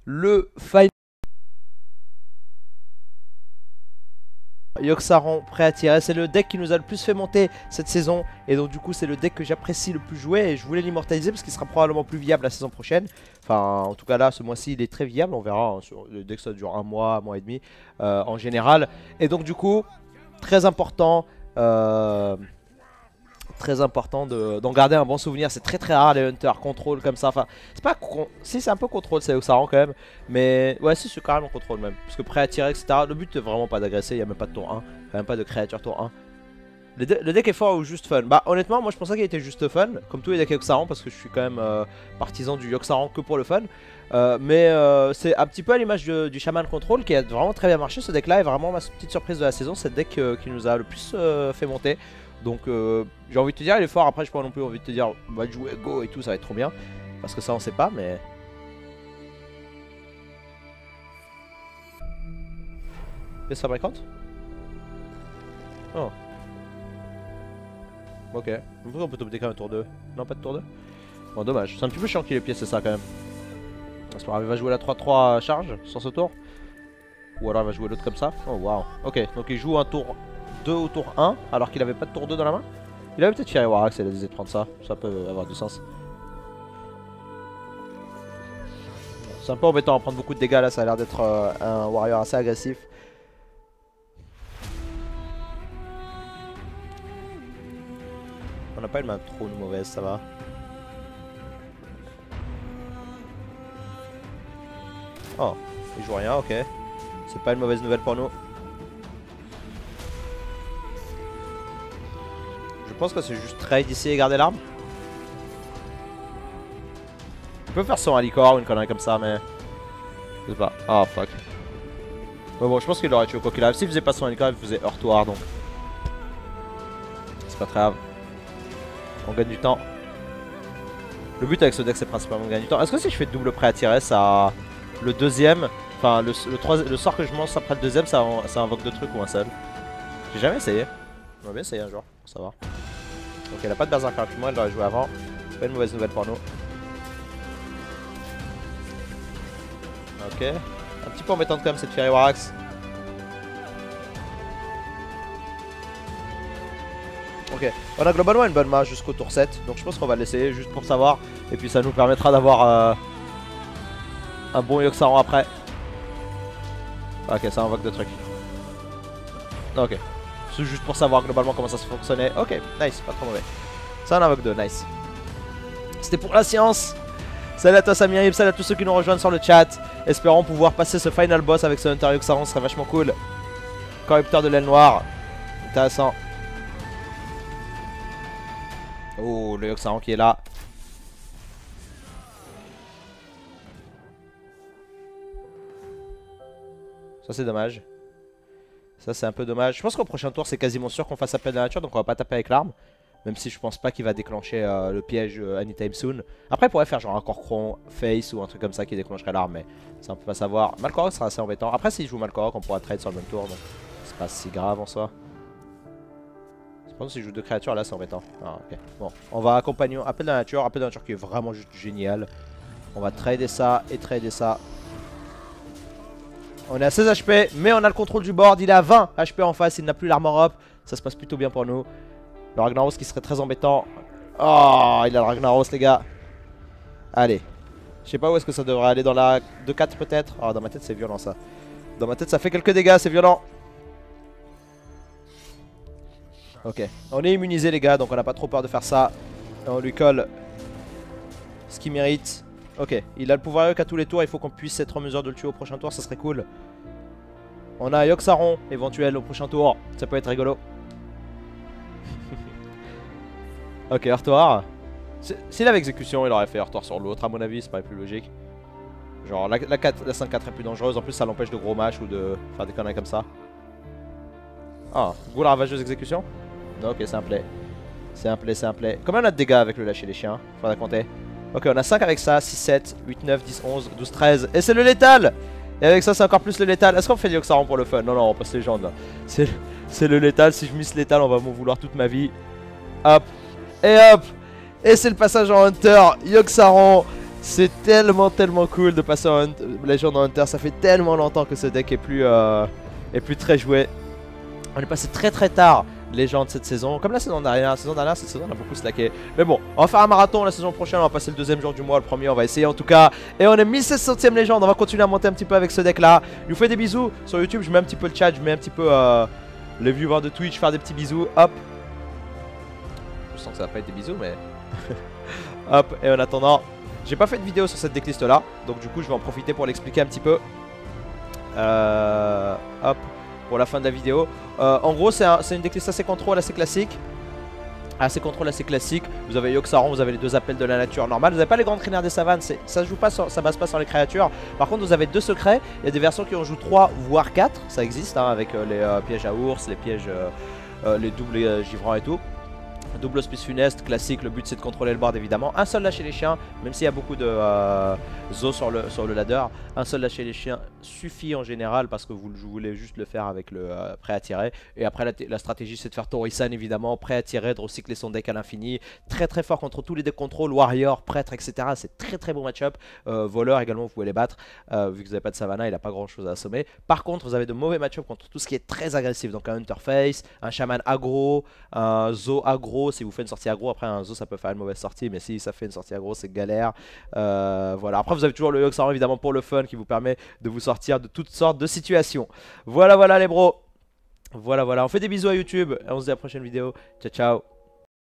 le final. Yogg-Saron prêt à tirer, c'est le deck qui nous a le plus fait monter cette saison. Et donc du coup c'est le deck que j'apprécie le plus jouer. Et je voulais l'immortaliser parce qu'il sera probablement plus viable la saison prochaine. Enfin en tout cas là ce mois-ci il est très viable. On verra hein, sur le deck ça dure un mois et demi en général. Et donc du coup très important d'en garder un bon souvenir. C'est très rare les hunters contrôle comme ça. Enfin c'est pas si c'est un peu contrôle c'est Yogg-Saron quand même. Mais ouais si c'est carrément contrôle même. Parce que prêt à tirer etc. Le but est vraiment pas d'agresser. Il n'y a même pas de tour 1. Même pas de créature tour 1. Le deck est fort ou juste fun? Bah honnêtement moi je pensais qu'il était juste fun. Comme tous les decks Yogg-Saron. Parce que je suis quand même partisan du Yogg-Saron que pour le fun. Mais c'est un petit peu à l'image du Shaman Control qui a vraiment très bien marché. Ce deck là est vraiment ma petite surprise de la saison. C'est le deck qui nous a le plus fait monter. Donc j'ai envie de te dire il est fort. Après j'ai pas non plus envie de te dire va jouer go et tout ça va être trop bien. Parce que ça on sait pas mais... Pièce fabricante. Oh. Ok. On peut topper quand même un tour 2. Non pas de tour 2. Bon dommage. C'est un petit peu chiant qu'il ait piécé ça quand même. C'est pas grave, il va jouer la 3-3 charge sur ce tour. Ou alors il va jouer l'autre comme ça. Oh waouh. Ok donc il joue un tour 2 au tour 1 alors qu'il avait pas de tour 2 dans la main. Il avait peut-être Fiery Warax et il a décidé de prendre ça. Ça peut avoir du sens. C'est un peu embêtant à prendre beaucoup de dégâts là. Ça a l'air d'être un warrior assez agressif. On n'a pas une main trop mauvaise, ça va. Oh, il joue rien, ok. C'est pas une mauvaise nouvelle pour nous. Je pense que c'est juste trade ici et garder l'arme. Il peut faire son Alicor ou une connerie comme ça, mais... Je sais pas. Ah, oh, fuck. Mais bon, je pense qu'il l'aurait tué quoi qu'il arrive. S'il faisait pas son Alicor, il faisait Heurtoir, donc... C'est pas très grave. On gagne du temps. Le but avec ce deck, c'est principalement de gagner du temps. Est-ce que si je fais double prêt à tirer, ça... Le deuxième... Enfin, le sort que je lance après le deuxième, ça invoque deux trucs ou un seul? J'ai jamais essayé. On va bien essayer un jour, pour savoir. Donc elle a pas de berserker avec moi, elle doit jouer avant. C'est pas une mauvaise nouvelle pour nous. Ok. Un petit peu embêtante quand même cette Fiery Warax. Ok. On a globalement une bonne main jusqu'au tour 7. Donc je pense qu'on va l'essayer juste pour savoir. Et puis ça nous permettra d'avoir un bon Yogg-Saron après. Ok, ça invoque deux trucs. Ok. C'est juste pour savoir globalement comment ça se fonctionnait. Ok, nice, pas trop mauvais. Ça en invoque deux, nice. C'était pour la science. Salut à toi Samir, salut à tous ceux qui nous rejoignent sur le chat. Espérons pouvoir passer ce final boss avec ce Hunter Yogg-Saron, ce serait vachement cool. Corrupteur de l'aile noire. Intéressant. Oh, le Yogg-Saron qui est là. Ça c'est dommage. Ça c'est un peu dommage. Je pense qu'au prochain tour c'est quasiment sûr qu'on fasse appel de la nature. Donc on va pas taper avec l'arme. Même si je pense pas qu'il va déclencher le piège anytime soon. Après il pourrait faire genre un Kor'kron face ou un truc comme ça qui déclencherait l'arme. Mais ça on peut pas savoir. Malkorok sera assez embêtant. Après s'il joue Malkorok on pourra trade sur le même tour. Donc c'est pas si grave en soi. Je pense que s'il joue deux créatures là c'est embêtant. Ah, ok. Bon on va accompagner appel de la nature. Appel de la nature qui est vraiment juste génial. On va trader ça et trader ça. On est à 16 HP, mais on a le contrôle du board. Il est à 20 HP en face, il n'a plus l'armor up. Ça se passe plutôt bien pour nous. Le Ragnaros qui serait très embêtant. Oh, il a le Ragnaros, les gars. Allez. Je sais pas où est-ce que ça devrait aller. Dans la 2-4 peut-être. Oh, dans ma tête, c'est violent ça. Dans ma tête, ça fait quelques dégâts, c'est violent. Ok. On est immunisé, les gars, donc on n'a pas trop peur de faire ça. On lui colle ce qu'il mérite. Ok, il a le pouvoir qu'à tous les tours, il faut qu'on puisse être en mesure de le tuer au prochain tour, ça serait cool. On a un Yogg-Saron éventuel au prochain tour, ça peut être rigolo. Ok, Heurtoir. S'il avait exécution, il aurait fait Heurtoir sur l'autre, à mon avis, c'est pas plus logique. Genre la 5-4 est plus dangereuse, en plus ça l'empêche de gros match ou de faire des conneries comme ça. Ah, Ghoul ravageuse exécution. Ok, c'est un play. C'est un play, c'est un play. Combien on a de dégâts avec le lâcher les chiens? Faudra compter. Ok, on a 5 avec ça, 6, 7, 8, 9, 10, 11, 12, 13. Et c'est le létal! Et avec ça, c'est encore plus le létal. Est-ce qu'on fait du Yogg-Saron pour le fun? Non, non, on passe légende là. C'est le létal. Si je miss létal, on va m'en vouloir toute ma vie. Hop. Et hop. Et c'est le passage en Hunter. Yogg-Saron. C'est tellement cool de passer en Legend en Hunter. Ça fait tellement longtemps que ce deck est plus très joué. On est passé très tard Legend cette saison. Comme la saison dernière. La saison dernière, cette saison on a beaucoup slacké. Mais bon, on va faire un marathon la saison prochaine. On va passer le deuxième jour du mois. Le premier, on va essayer en tout cas. Et on est 1700ème Legend. On va continuer à monter un petit peu avec ce deck là. Je vous fais des bisous sur YouTube. Je mets un petit peu le chat. Je mets un petit peu les viewers de Twitch. Faire des petits bisous. Hop. Je sens que ça va pas être des bisous, mais. Hop. Et en attendant. J'ai pas fait de vidéo sur cette decklist là, donc du coup je vais en profiter pour l'expliquer un petit peu. Hop, pour la fin de la vidéo. En gros c'est une decklist assez contrôle, assez classique. Assez contrôle, assez classique. Vous avez Yogg-Saron, vous avez les deux appels de la nature normale. Vous n'avez pas les grandes crinières des savanes, ça joue pas sur, ça base pas sur les créatures. Par contre vous avez deux secrets. Il y a des versions qui en jouent 3 voire 4. Ça existe hein, avec les pièges à ours, les pièges, les doubles givrants et tout. Double hospice funeste, classique, le but c'est de contrôler le board évidemment. Un seul lâcher les chiens, même s'il y a beaucoup de zo sur le ladder. Un seul lâcher les chiens suffit en général parce que vous voulez juste le faire avec le prêt à tirer. Et après la stratégie c'est de faire Torisan évidemment, prêt à tirer, de recycler son deck à l'infini. Très fort contre tous les decks contrôle, warrior, prêtre, etc. C'est très bon match-up. Voleur également vous pouvez les battre. Vu que vous n'avez pas de savannah, il n'a pas grand chose à assommer. Par contre vous avez de mauvais match-up contre tout ce qui est très agressif. Donc un Hunterface, un Shaman aggro, un Zo aggro. Si vous faites une sortie aggro, après un Zo ça peut faire une mauvaise sortie, mais si ça fait une sortie aggro c'est galère. Voilà, après vous avez toujours le Yogg-Saron évidemment pour le fun qui vous permet de vous sortir de toutes sortes de situations. Voilà les bros. Voilà, on fait des bisous à YouTube et on se dit à la prochaine vidéo. Ciao.